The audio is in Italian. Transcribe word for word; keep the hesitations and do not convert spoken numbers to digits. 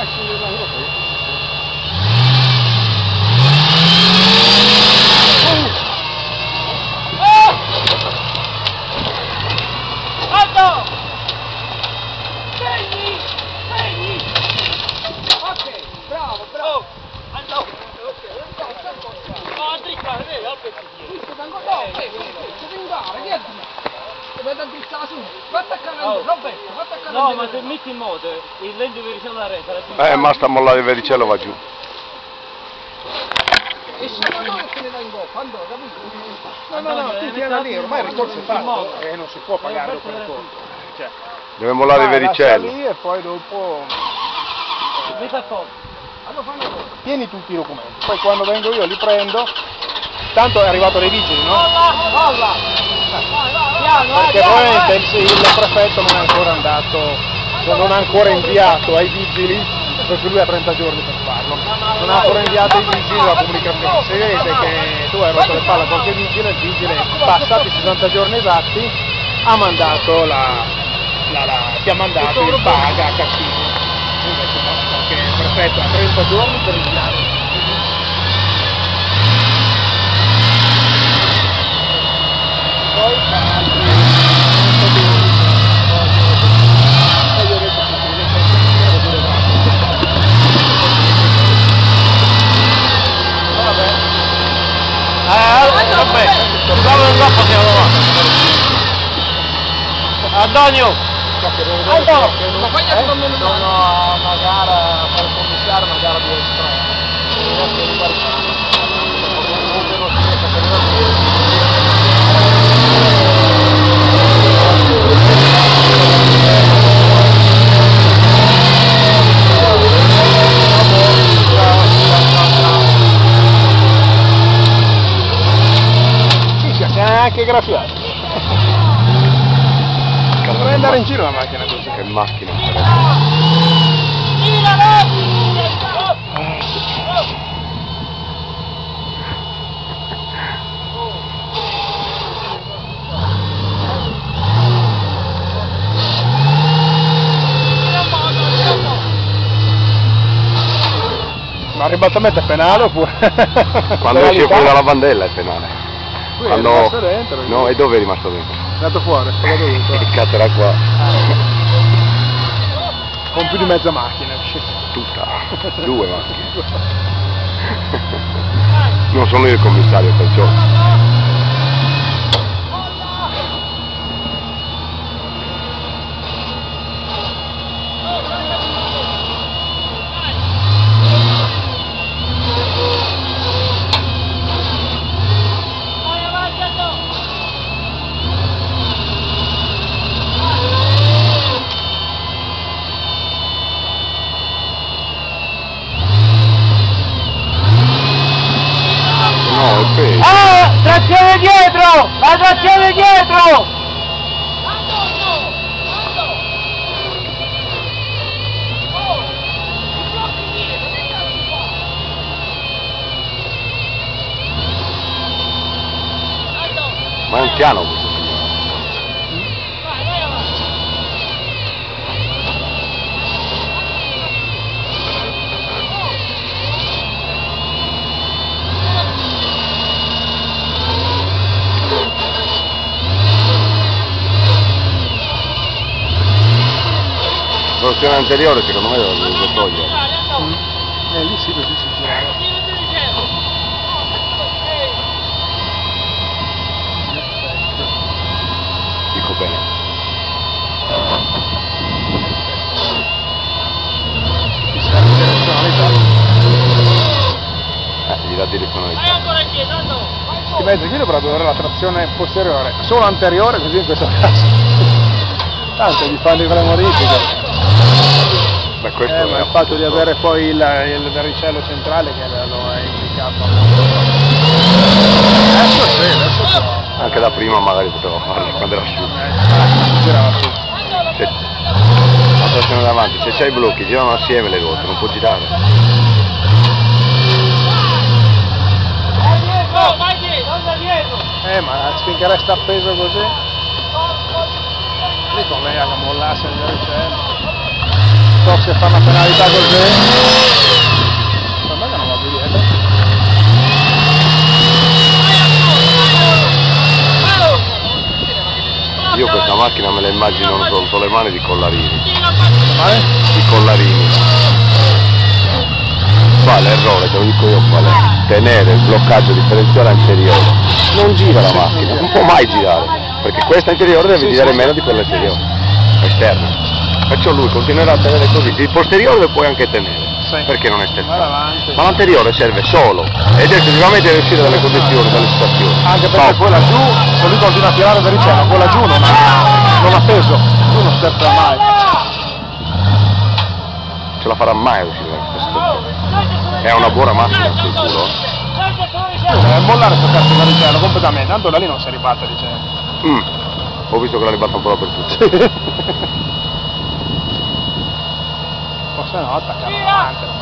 No, ma se metti in moto il lento vericello alla rete Eh, ma sta mollando il vericello va giù. E il salvatore se ne va in goffa, andò, capito? No, no, no, tu tieni lì, ormai il ricorso è fatto e non si può pagare dopo il ricorso. Cioè, deve mollare il vericello. lì e poi dopo... metti a fondo. Tieni tutti i documenti, poi quando vengo io li prendo, tanto è arrivato dai vigili, no? Perché probabilmente il, il prefetto non è ancora andato, cioè non ha ancora inviato ai vigili, perché lui ha trenta giorni per farlo, non ha ancora inviato ai vigili la comunicazione. Se vedete che tu hai rotto le palle a qualche vigile, il vigile, passati sessanta giorni esatti, ha mandato la, la, la ti ha mandato il paga a cattivo. Invece no, perché il prefetto ha trenta giorni per inviare. Poi Antonio! Antonio! Ma fai eh? Sono una gara per commissario, una gara di estremo. Sì, si è anche graffiato. Dovrei andare in giro la macchina così. Che macchina. Ma il ribaltamento è penale oppure? Quando esce fuori dalla bandella è penale. Qui è Quando... rimasto dentro. No, e dove è rimasto dentro? È andato fuori, è spagato tutto. Che cazzo era qua? Con più di mezza macchina è uscito. Tutta. Due macchine. Non sono io il commissario, perciò. Ah! Trazione dietro! La trazione dietro! Ma è un piano questo signore. La soluzione anteriore secondo me deve dovuto togliere. Mm. Eh, lì sì, così si girava. Dico bene. Ti serve direzionalità. Eh, gli dà direzionalità. I mezzi qui dovrebbero avere la trazione posteriore, solo anteriore, così in questo caso. Tanto gli fanno le modifiche. Beh, questo Eh, è ma il fatto di avere poi il, il vericello centrale che lo è implicato. Adesso sì, adesso so. Anche da prima magari poteva farlo quando era asciutto. Eh, girava più. Se... La trazione davanti, se c'hai i blocchi girano assieme le ruote, non può girare. Eh, ma finché resta appeso così. Lì con lei che mollasse il vericello. so se fa una penalità così. Per me che non va più dietro. Io questa macchina me la immagino sotto le mani di Collarini. Vai? Di Collarini. Qua l'errore, te lo dico io qual è. Tenere il bloccaggio differenziale anteriore. Non gira la macchina, non può mai girare. Perché questa anteriore deve Sì, girare sì. meno di quella esteriore. Esterna. Perciò lui continuerà a tenere così. Il posteriore lo puoi anche tenere. Sì. Perché non è Vai sterzato. avanti. Ma l'anteriore serve solo ed esclusivamente per uscire dalle condizioni, dalle situazioni. Anche perché No. quella giù, se lui continua a tirare per il cielo, quella giù non ha, non ha peso, lui non sterza mai. Ce la farà mai a uscire da questa situazione. È una buona macchina sul culo. Eh, mollare sto cazzo per il cielo completamente, tanto da lì non si ribatte di cielo. Mm. Ho visto che la ribatta un po' dappertutto. Forse no, attaccare avanti.